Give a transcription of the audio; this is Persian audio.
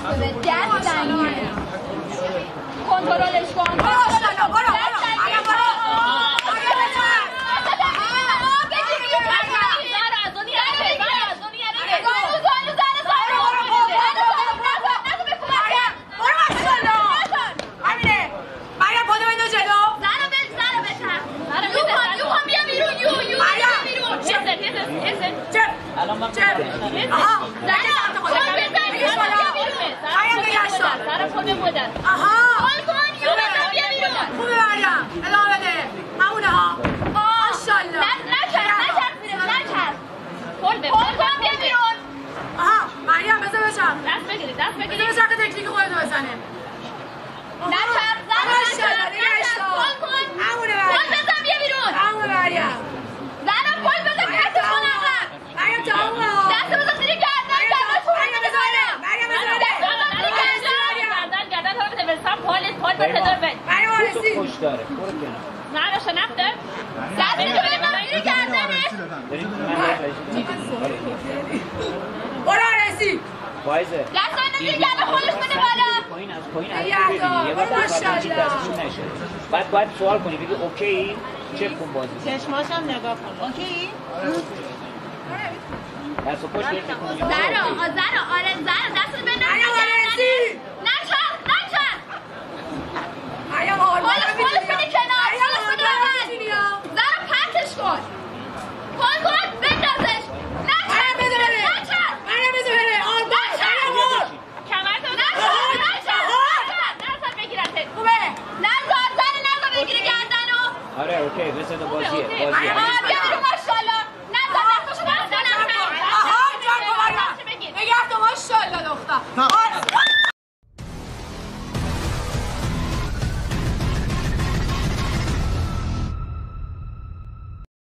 بده دست زنیه کنترلش کن برو نه شناخته دست میده به گردنش برو رسی وایزه دست میده گردن خودش بده بالا پایین از پایین از یه بار دستشون نشه بعد باید سوال کنی بگی اوکی چک کن بازی چشماش هم نگاه کن اوکی دست و پشت زارا آره زارا دست بده